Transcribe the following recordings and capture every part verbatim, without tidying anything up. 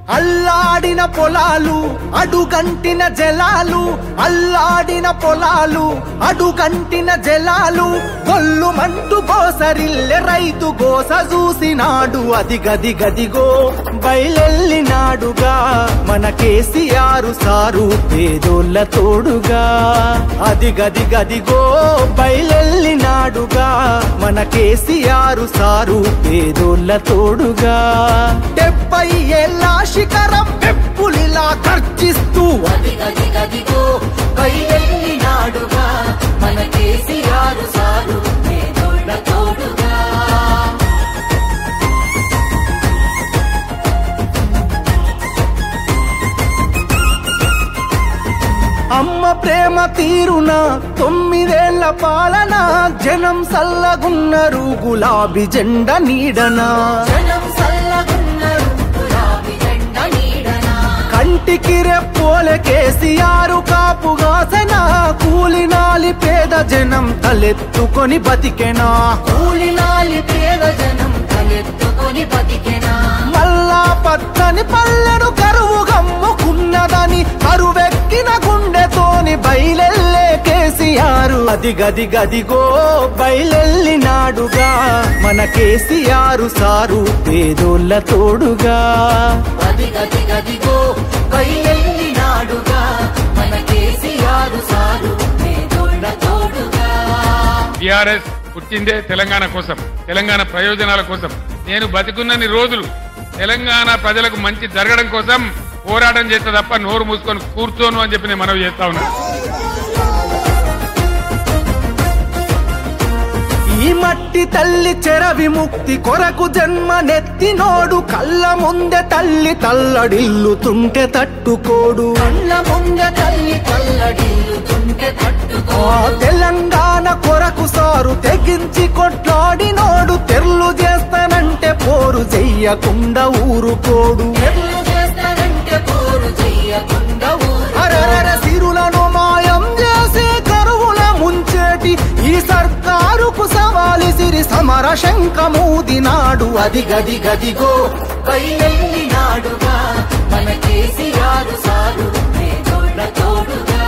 అల్లాడిన పొలాలు అడుగంటిన జలాలు, అల్లాడిన పొలాలు అడుగంటిన జలాలు, కొల్లు మంటూ గోసరిల్లె రైతు గోస చూసినాడు. అది గది గదిగో బయలెల్లినాడుగా మన కేసీఆర్ సారు పేదోళ్ళ తోడుగా. అది గది గదిగో బయలెల్లినాడుగా మన కేసీఆర్ సారు పేదోళ్ళ తోడుగా. డెబ్బై ఏళ్ళ శిఖరం పెప్పులిలా గర్జిస్తూ అది గది గదిగో బయలెల్లినాడుగా మన కేసీఆర్ సారు పేదోళ్ళ తోడుగా. అమ్మ ప్రేమ తీరున తొమ్మిదేళ్ల పాలన, జనం సల్లగున్నరు గులాబీ జెండ నీడనా. కంటికి రెప్పోలే కేసీఆర్ కాపుగాసెన, కూలినాలి పేద జనం తలెత్తుకొని బతికెనా. కూలినాలి పేద జనం తలెత్తుకొని బతికెనా. మల్లా పచ్చని పల్లెను కరువు గమ్ముకున్నదని కరువెక్కిన గుండెతోని బయలెల్లే కేసీఆర్. అది గది గదిగో బయలెల్లినాడుగా మన కేసీఆర్ సారు పేదోళ్ళ తోడుగా. అది గది గదిగో బయలెల్లినాడుగా మన కేసీఆర్ సారు పేదోళ్ళ తోడుగా. టిఆర్ఎస్ పుట్టిందే తెలంగాణ కోసం, తెలంగాణ ప్రయోజనాల కోసం. నేను బతికున్నన్ని రోజులు తెలంగాణ ప్రజలకు మంచి జరగడం కోసం పోరాటం చేస్తే తప్ప నోరు మూసుకొని కూర్చోను అని చెప్పి నేను మనవి చేస్తా ఉన్నాను. ఈ మట్టి తల్లి చెర విముక్తి కొరకు జన్మనెత్తినోడు, కళ్ళ ముందే తల్లి తల్లడిల్లుతుంటే తట్టుకోడు. కళ్ళ ముందే తల్లి తల్లడిల్లుతుంటే తట్టుకోడు. తెలంగాణ కొరకు సారు తెగించి కొట్లాడినోడు, తెర్లు చేస్తానంటే పోరు చెయ్యకుండా ఊరుకోడు. అరరర సిరులను మాయం చేసి కరువుల ముంచేటి ఈ సర్కారుకు సవాలి సిరి సమర శంఖమూదినాడు. అది గది గదిగో బయలెల్లినాడుగా మన కేసీఆర్ సారు పేదోళ్ళ తోడుగా.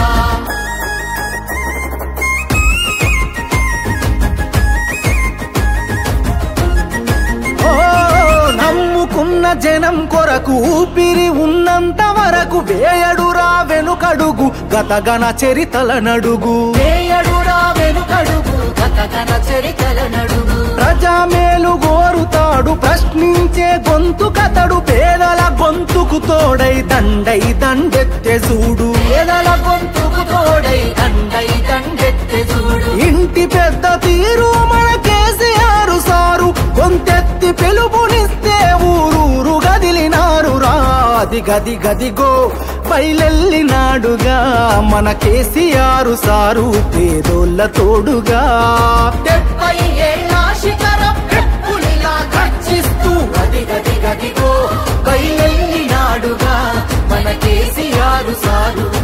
నమ్ముకున్న జనం కొరకు ఊపిరి ఉన్నంత వరకు వేయడురా వెనుకడుగు గతగన చరితల నడుగు. వేయడురా వెనుకడుగు గతగన చరితల నడుగు. ప్రజామేలు గోరుతాడు ప్రశ్నించే గొంతు కతడు, పేదల గొంతుకు తోడై దండై దండెత్తె చూడు. పేదల గొంతుకు తోడై దండై దండెత్తె చూడు. ఇంటి పెద్ద తీరు మన కేసీఆర్ సారు, గొంతెత్తి పిలుపునిస్తే ఊరూరు గదిలినారు రా. అది గది గదిగో బయలెల్లినాడుగా మన కేసీఆర్ సారు పేదోళ్ళ తోడుగా. డెబ్బై ఏళ్ళ శిఖరం పెప్పులిలా గర్జిస్తూ అది గది గదిగో బయలెల్లినాడుగా మన కేసీఆర్ సారు